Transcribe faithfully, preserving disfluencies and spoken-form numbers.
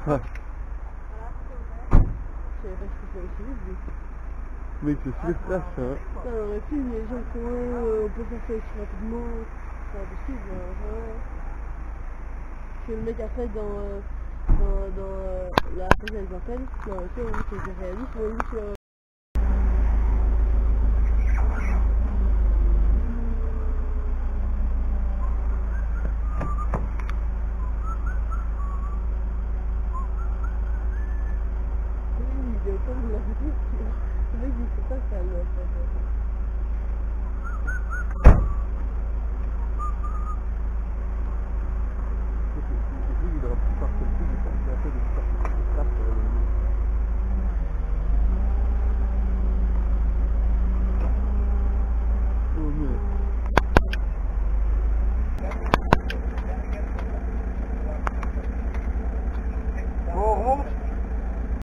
Ouais. Je savais pas ce que ça aussi vite, lui. Mec, c'est super trash, hein. Putain, on aurait pu, les gens qui sont euh, on peut faire ça aussi rapidement. C'est pas possible, hein. Ouais. Que le mec après dans, euh, dans, dans euh, la prise avec Martel, non, tu sais, on dit que c'est réaliste, mais on dit que